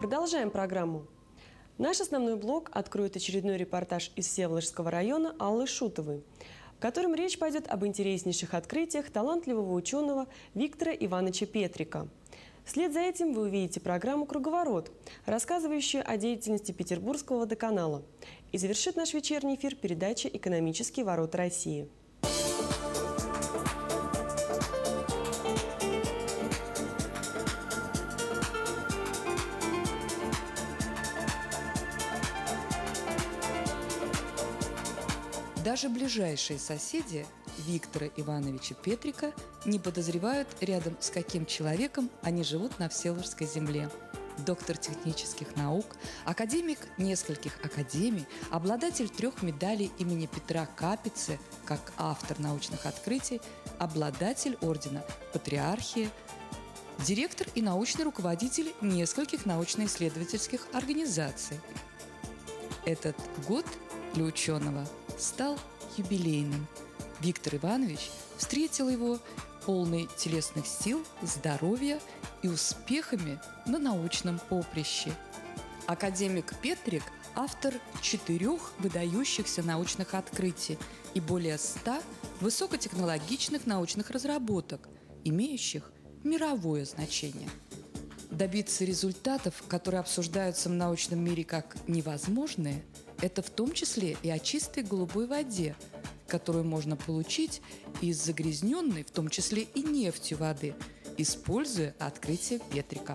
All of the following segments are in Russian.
Продолжаем программу. Наш основной блок откроет очередной репортаж из Всеволожского района Аллы Шутовой, в котором речь пойдет об интереснейших открытиях талантливого ученого Виктора Ивановича Петрика. Вслед за этим вы увидите программу «Круговорот», рассказывающую о деятельности Петербургского водоканала. И завершит наш вечерний эфир передача «Экономические ворота России». Даже ближайшие соседи Виктора Ивановича Петрика не подозревают, рядом с каким человеком они живут на Всеволожской земле. Доктор технических наук, академик нескольких академий, обладатель 3 медалей имени Петра Капицы как автор научных открытий, обладатель ордена Патриархии, директор и научный руководитель нескольких научно-исследовательских организаций. Этот год для ученого стал юбилейным. Виктор Иванович встретил его полный телесных сил, здоровья и успехами на научном поприще. Академик Петрик – автор 4 выдающихся научных открытий и более 100 высокотехнологичных научных разработок, имеющих мировое значение. Добиться результатов, которые обсуждаются в научном мире как невозможные, это в том числе и о чистой голубой воде, которую можно получить из загрязненной, в том числе и нефтью воды, используя открытие Петрика.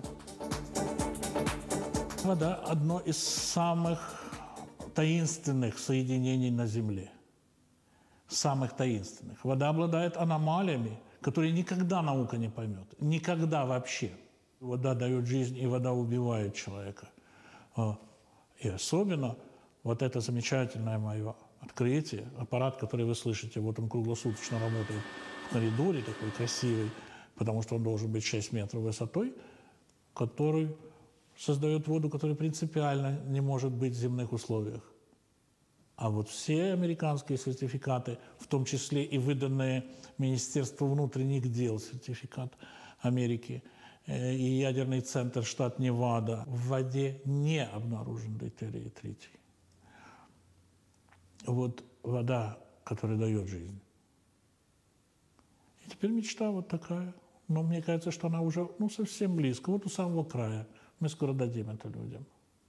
Вода – одно из самых таинственных соединений на Земле. Самых таинственных. Вода обладает аномалиями, которые никогда наука не поймет. Никогда вообще. Вода дает жизнь, и вода убивает человека. И особенно вот это замечательное мое открытие, аппарат, который вы слышите, вот он круглосуточно работает в коридоре, такой красивый, потому что он должен быть 6 метров высотой, который создает воду, которая принципиально не может быть в земных условиях. А вот все американские сертификаты, в том числе и выданные Министерству внутренних дел, сертификат Америки, и ядерный центр штат Невада, в воде не обнаружен дейтерий и тритий. Вот вода, которая дает жизнь. И теперь мечта вот такая. Но мне кажется, что она уже совсем близко, вот у самого края. Мы скоро дадим это людям.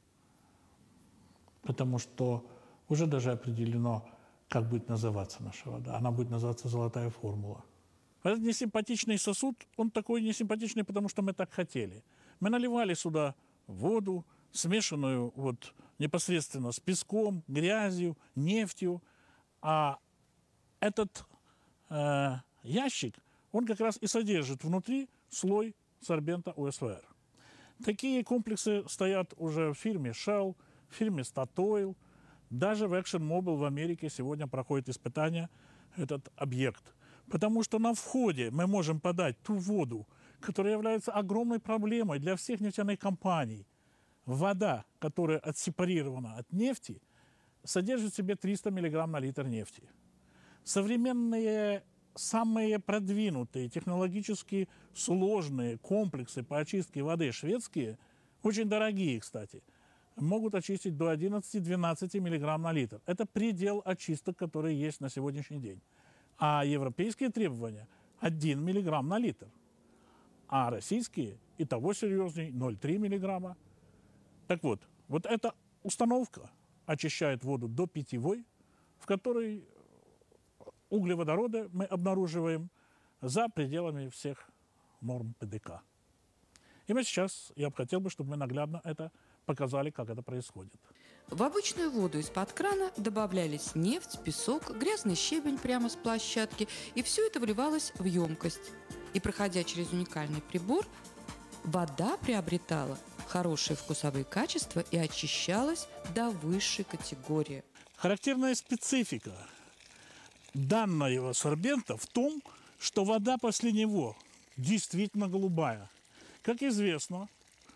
Потому что уже даже определено, как будет называться наша вода. Она будет называться «Золотая формула». Этот несимпатичный сосуд, он такой несимпатичный, потому что мы так хотели. Мы наливали сюда воду, смешанную вот непосредственно с песком, грязью, нефтью. А этот ящик, он как раз и содержит внутри слой сорбента УСВР. Такие комплексы стоят уже в фирме Shell, в фирме Statoil. Даже в ExxonMobil в Америке сегодня проходит испытание этот объект. Потому что на входе мы можем подать ту воду, которая является огромной проблемой для всех нефтяных компаний. Вода, которая отсепарирована от нефти, содержит в себе 300 мг на литр нефти. Современные, самые продвинутые, технологически сложные комплексы по очистке воды шведские, очень дорогие, кстати, могут очистить до 11-12 мг на литр. Это предел очисток, которые есть на сегодняшний день. А европейские требования – 1 мг на литр. А российские и того серьезней – 0,3 мг. Так вот, вот эта установка очищает воду до питьевой, в которой углеводороды мы обнаруживаем за пределами всех норм ПДК. И я бы хотел, чтобы мы наглядно это показали, как это происходит. В обычную воду из-под крана добавлялись нефть, песок, грязный щебень прямо с площадки, и все это вливалось в емкость. И, проходя через уникальный прибор, вода приобретала хорошие вкусовые качества и очищалась до высшей категории. Характерная специфика данного сорбента в том, что вода после него действительно голубая. Как известно,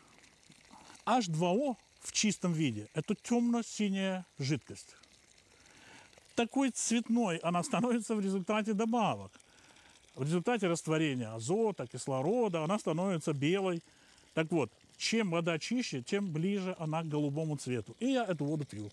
H2O в чистом виде – это темно-синяя жидкость. Такой цветной она становится в результате добавок. В результате растворения азота, кислорода она становится белой. Так вот, Чем вода чище, тем ближе она к голубому цвету. И я эту воду пью.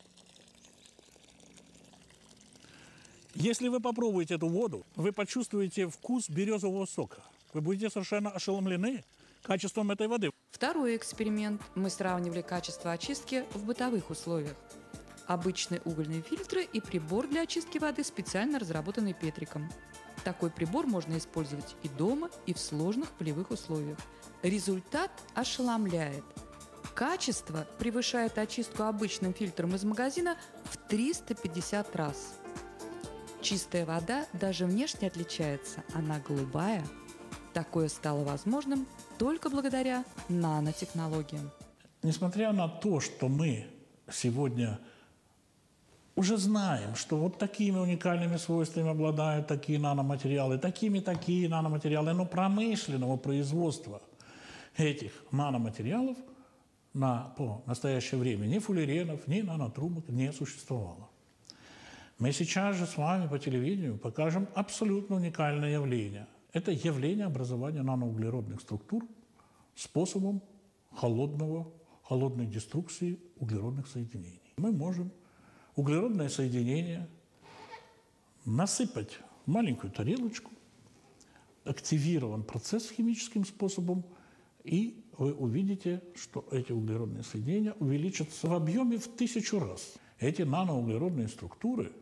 Если вы попробуете эту воду, вы почувствуете вкус березового сока. Вы будете совершенно ошеломлены качеством этой воды. Второй эксперимент. Мы сравнивали качество очистки в бытовых условиях. Обычные угольные фильтры и прибор для очистки воды, специально разработанный Петриком. Такой прибор можно использовать и дома, и в сложных полевых условиях. Результат ошеломляет. Качество превышает очистку обычным фильтром из магазина в 350 раз. Чистая вода даже внешне отличается, она голубая. Такое стало возможным только благодаря нанотехнологиям. Несмотря на то, что мы сегодня уже знаем, что вот такими уникальными свойствами обладают такие наноматериалы, такие наноматериалы, но промышленного производства этих наноматериалов по настоящее время ни фуллеренов, ни нанотрубок не существовало. Мы сейчас же с вами по телевидению покажем абсолютно уникальное явление. Это явление образования наноуглеродных структур способом холодной деструкции углеродных соединений. Мы можем углеродное соединение насыпать в маленькую тарелочку, активирован процесс химическим способом, и вы увидите, что эти углеродные соединения увеличатся в объеме в 1000 раз. Эти наноуглеродные структуры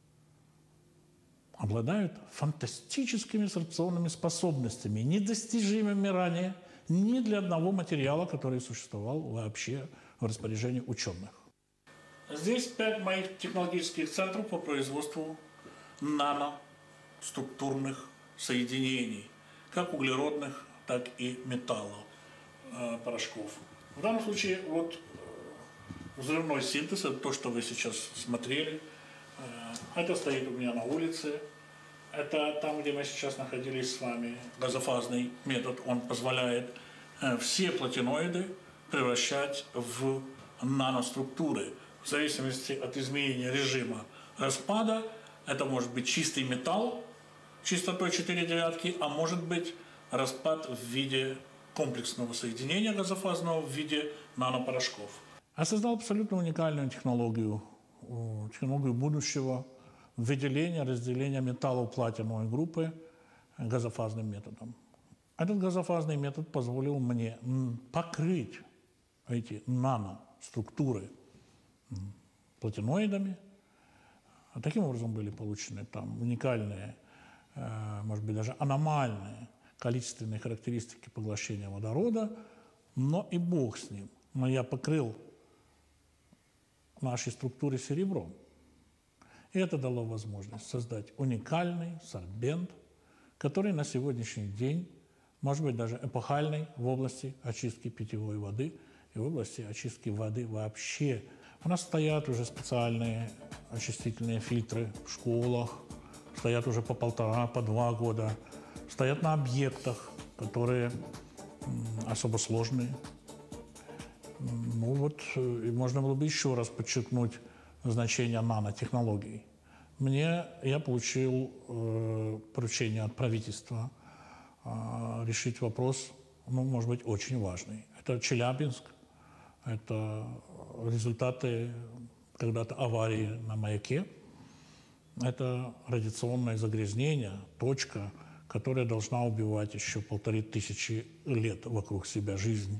обладают фантастическими сорбционными способностями, недостижимыми ранее ни для одного материала, который существовал вообще в распоряжении ученых. Здесь 5 моих технологических центров по производству наноструктурных соединений, как углеродных, так и металлопорошков. В данном случае вот взрывной синтез, это то, что вы сейчас смотрели. Это стоит у меня на улице. Это там, где мы сейчас находились с вами. Газофазный метод, он позволяет все платиноиды превращать в наноструктуры. В зависимости от изменения режима распада, это может быть чистый металл, чистотой 4/9, а может быть распад в виде комплексного соединения газофазного в виде нанопорошков. Я создал абсолютно уникальную технологию будущего выделения, разделения металлов платиновой группы газофазным методом. Этот газофазный метод позволил мне покрыть эти наноструктуры платиноидами. Таким образом были получены там уникальные, может быть, даже аномальные количественные характеристики поглощения водорода, но и бог с ним. Но я покрыл нашей структуре серебром. И это дало возможность создать уникальный сорбент, который на сегодняшний день может быть даже эпохальный в области очистки питьевой воды и в области очистки воды вообще. У нас стоят уже специальные очистительные фильтры в школах, стоят уже по 1,5, по 2 года, стоят на объектах, которые особо сложные. Ну вот, и можно было бы еще раз подчеркнуть значение нанотехнологий. Я получил поручение от правительства решить вопрос, может быть, очень важный. Это Челябинск, это результаты когда-то аварии на маяке, это радиационное загрязнение, точка, которая должна убивать еще 1500 лет вокруг себя жизнь.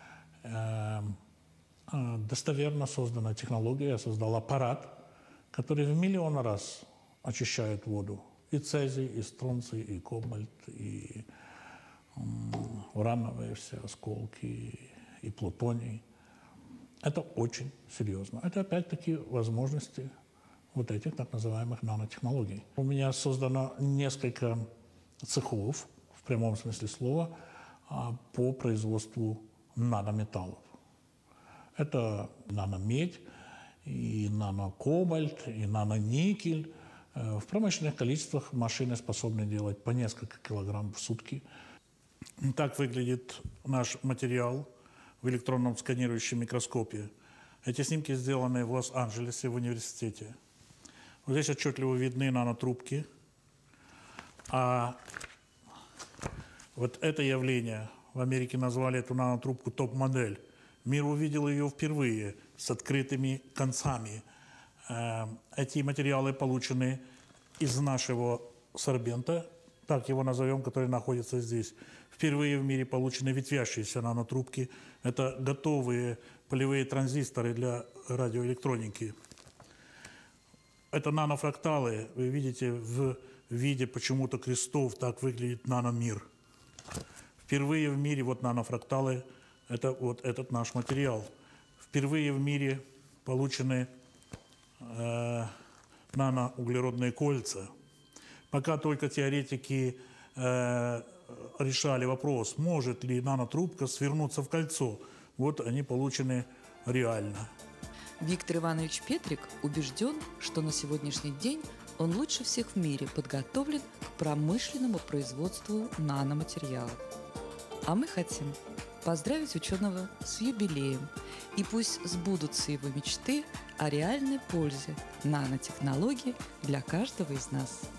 Достоверно созданная технология, я создал аппарат, который в миллион раз очищает воду. И цезий, и стронций, и кобальт, и урановые все осколки, и плутоний. Это очень серьезно. Это опять-таки возможности вот этих так называемых нанотехнологий. У меня создано несколько цехов, в прямом смысле слова, по производству нанометаллов. Это наномедь, и нанокобальт, и наноникель. В промышленных количествах машины способны делать по несколько килограмм в сутки. Так выглядит наш материал в электронном сканирующем микроскопе. Эти снимки сделаны в Лос-Анджелесе в университете. Вот здесь отчетливо видны нанотрубки. А вот это явление В Америке назвали эту нанотрубку топ-модель. Мир увидел ее впервые с открытыми концами. Эти материалы получены из нашего сорбента, так его назовем, который находится здесь. Впервые в мире получены ветвящиеся нанотрубки. Это готовые полевые транзисторы для радиоэлектроники. Это нанофракталы. Вы видите, в виде почему-то крестов так выглядит наномир. Впервые в мире вот нанофракталы. Это вот этот наш материал. Впервые в мире получены наноуглеродные кольца. Пока только теоретики решали вопрос, может ли нанотрубка свернуться в кольцо. Вот они получены реально. Виктор Иванович Петрик убежден, что на сегодняшний день он лучше всех в мире подготовлен к промышленному производству наноматериалов. А мы хотим поздравить ученого с юбилеем, и пусть сбудутся его мечты о реальной пользе нанотехнологий для каждого из нас.